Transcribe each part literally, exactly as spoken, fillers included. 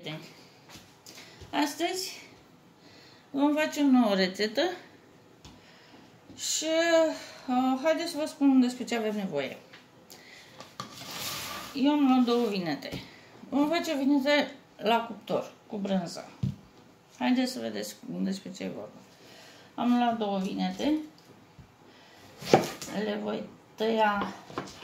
Astăzi vom face o nouă rețetă și uh, haideți să vă spun despre ce avem nevoie. Eu am luat două vinete. Vom face vinete la cuptor, cu brânză. Haideți să vedeți despre ce e vorba. Am luat două vinete. Le voi tăia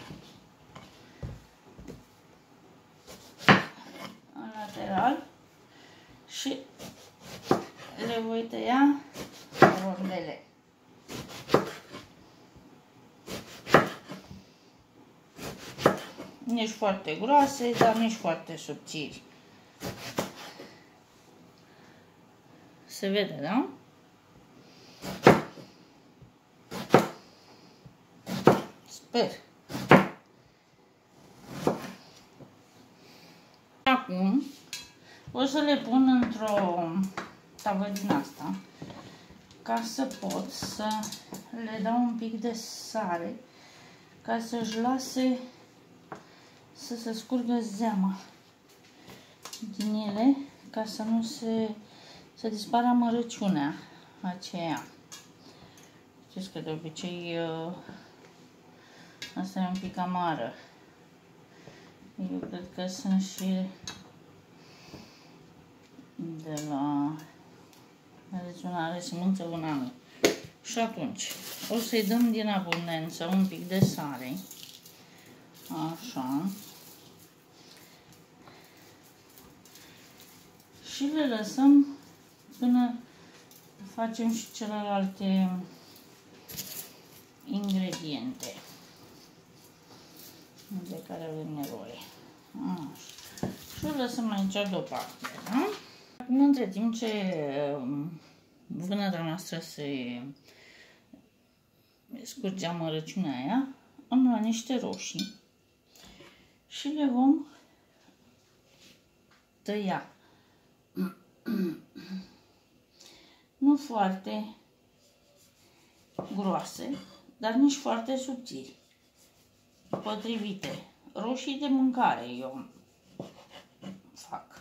în lateral și le voi tăia rondele. Nici foarte groase, dar nici foarte subțiri. Se vede, da? Sper. Acum o să le pun într-o tavă din asta ca să pot să le dau un pic de sare ca să-și lase să se scurgă zeama din ele, ca să nu se să dispară amărăciunea aceea. Știți că de obicei asta e un pic amară. Eu cred că sunt și de la deci una are sămânță, una nu. Și atunci o să-i dăm din abundență un pic de sare. Așa. Și le lăsăm până facem și celelalte ingrediente de care avem nevoie. Așa. Și o lăsăm aici deoparte, da? Acum, între timp ce vânăta noastră se scurge amărăciunea aia, am luat niște roșii și le vom tăia. Nu foarte groase, dar nici foarte subțiri. Potrivite. Roșii de mâncare eu fac.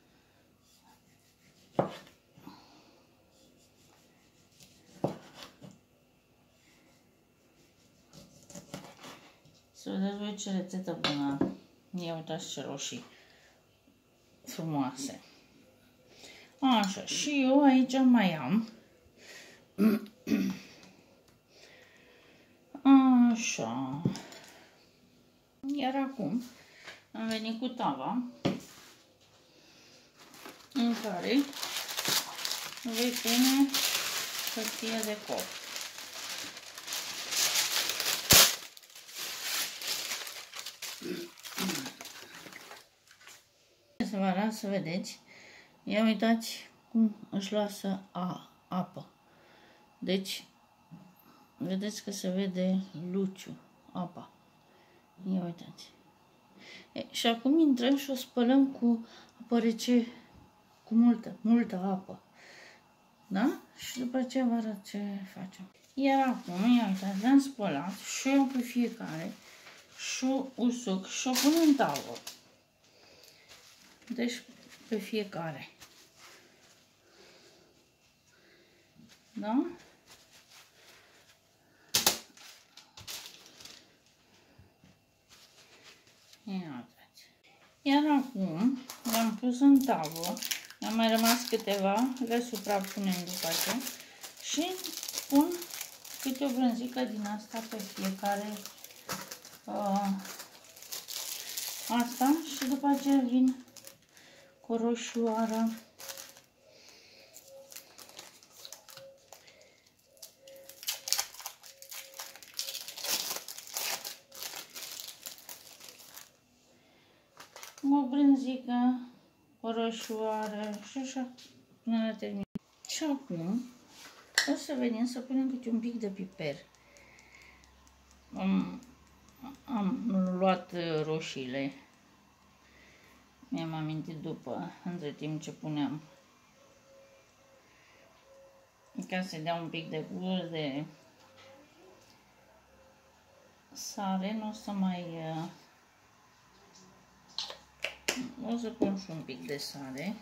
Să vedeți voi ce rețetă bună. Ia uitați ce roșii frumoase. Așa, și eu aici mai am. Așa. Iar acum am venit cu tava în care voi pune hârtie de copt. Să vă arăt să vedeți. Ia uitați cum își lasă a, apă. Deci, vedeți că se vede luciu, apa. Ia uitați. E, și acum intrăm și o spălăm cu apă rece, cu multă, multă apă. Da? Și după aceea vă arăt ce facem. Iar acum, ia uitați, le-am spălat și eu pe fiecare și o usuc și o pun în tavă. Deci, pe fiecare. Da? Ia uitați. Iar acum le-am pus în tavă. Mi-au mai rămas câteva, le suprapunem după aceea și pun câte o brânzică din asta pe fiecare uh, asta și după aceea vin cu o roșioară. O brânzică, o roșioară și așa până la termin. Și acum o să venim să punem câte un pic de piper. Am, am luat roșiile. Mi-am amintit după, între timp ce puneam. Ca să dea un pic de gust de sare, nu o să mai O să pun și un pic de sare.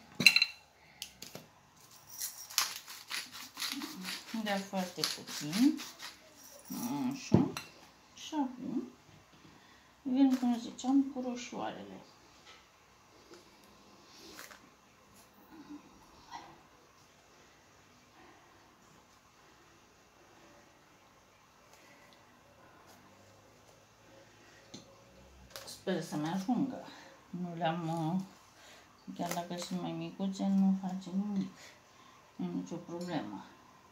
Dar foarte puțin. Așa. Și acum vin, cum ziceam, cu roșioarele. Sper să-mi ajungă. Nu le-am, chiar dacă sunt mai micuțe, nu face nimic. Nu e nicio problemă.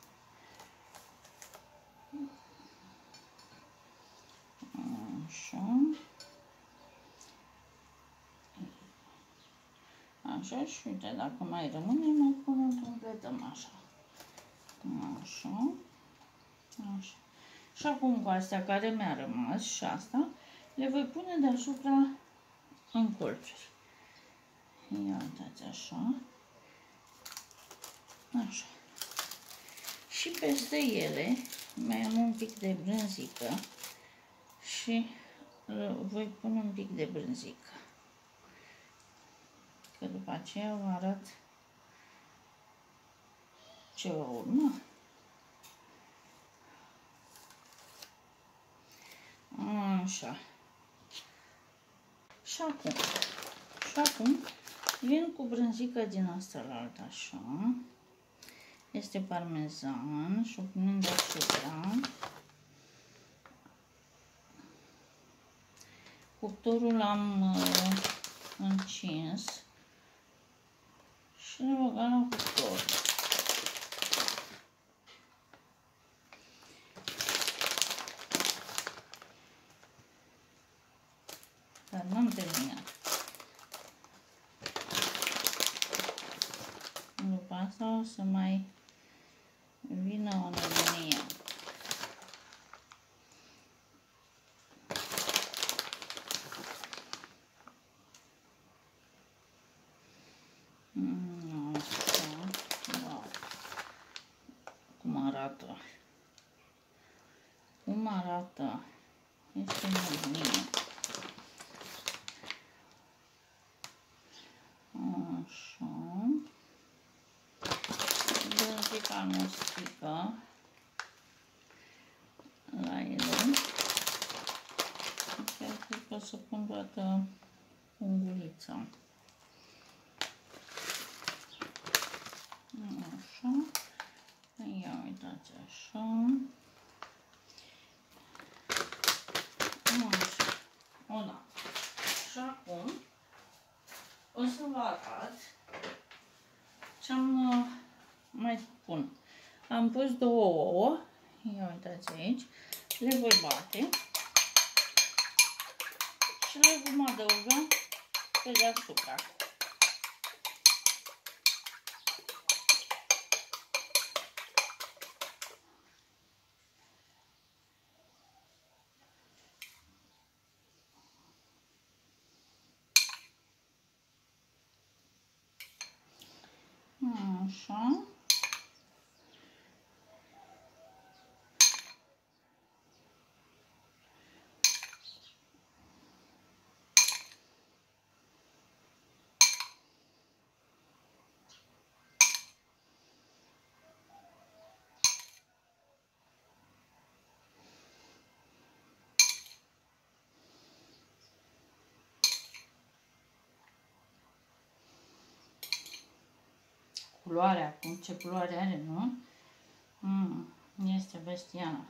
Așa. Așa și uite, dacă mai rămâne, mai pun, completăm așa. Așa. Așa. Și acum cu astea care mi-a rămas și asta, le voi pune deasupra în colțuri. Ia uitați așa. Așa. Și peste ele mai am un pic de brânzică și voi pune un pic de brânzică. Că după aceea vă arăt ce va urma. Așa. Și acum, și acum vin cu brânzică din asta la alta, așa. Este parmezan și o punem deasupra. Cuptorul l-am uh, încins și le băgăm la cuptor. Dar n-am terminat. După asta o să mai vină o nebunie. Mm, așa. Wow. Cum arată? Cum arată? Este nebunie. Așa. Brânzica nu strică la ele. Chiar cred că o să pun toată ungulița. Așa. Ia uitați așa. Așa. O, da. Și acum o să vă arăt ce am mai pun. Am pus două ouă, ia uitați aici, le voi bate și le vom adăuga pe deasupra. Așa. Culoarea acum, ce culoare are, nu? Mm, este bestială.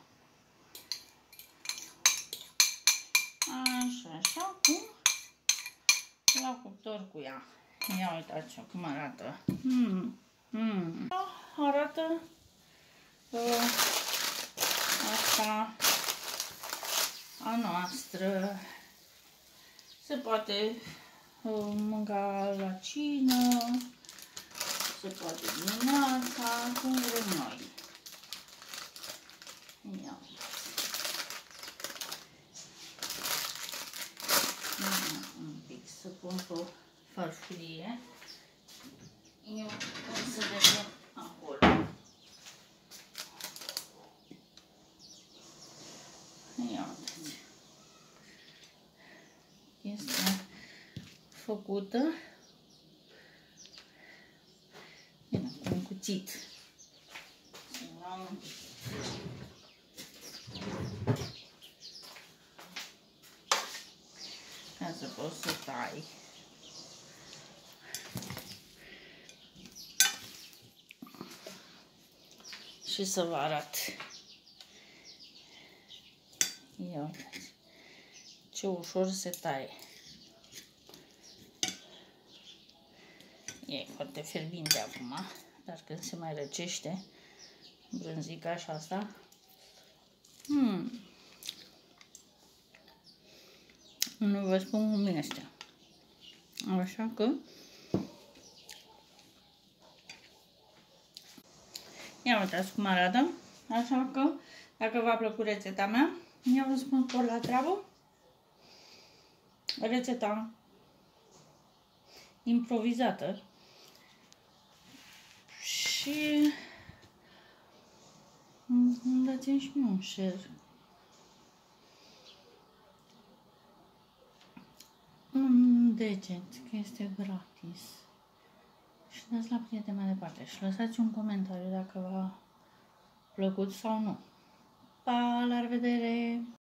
Așa, și acum la cuptor cu ea. Ia uitați cum arată. Mm, mm. Arată uh, asta a noastră. Se poate uh, mânca la cină, se poate dimineața, cum vrem noi. Ia. Un pic să pun pe o farfurie. Eu o să vedem acolo. Ia uitați. Este făcută. Bine, cu un cuțit. Ca să poți să tai. Și să vă arăt. Ia uitați. Ce ușor se taie. E foarte fierbinte acum, dar când se mai răcește brânzica și asta. Hmm. Nu vă spun cum este. Așa că ia uitați cum arată. Așa că dacă v-a plăcut rețeta mea, eu vă spun tot la treabă. Rețeta improvizată. Și dați-mi și mie un share. Un deget, că este gratis. Și dați la prieteni mai departe. Și lăsați un comentariu dacă v-a plăcut sau nu. Pa, la revedere!